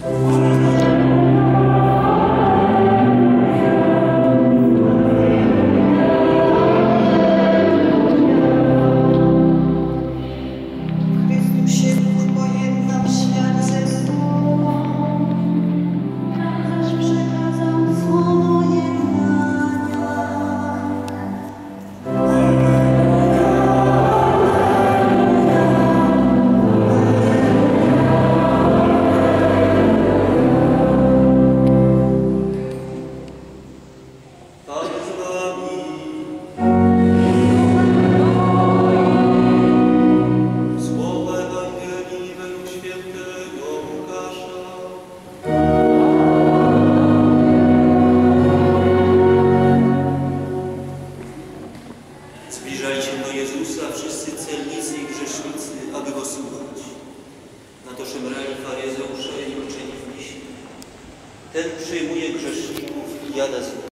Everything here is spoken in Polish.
Zbliżali się do Jezusa wszyscy celnicy i grzesznicy, aby Go słuchać. Na to szemrali faryzeusze i uczeni w piśmie. Ten przyjmuje grzeszników i jada z nimi.